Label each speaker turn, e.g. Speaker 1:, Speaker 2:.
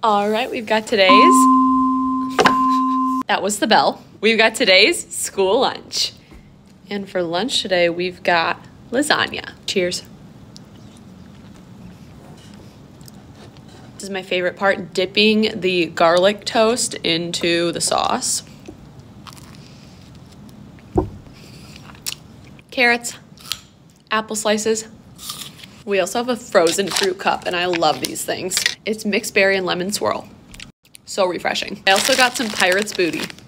Speaker 1: All right, we've got today's, that was the bell. We've got today's school lunch. And for lunch today, we've got lasagna. Cheers. This is my favorite part, dipping the garlic toast into the sauce. Carrots, apple slices. We also have a frozen fruit cup, and I love these things. It's mixed berry and lemon swirl. So refreshing. I also got some Pirate's Booty.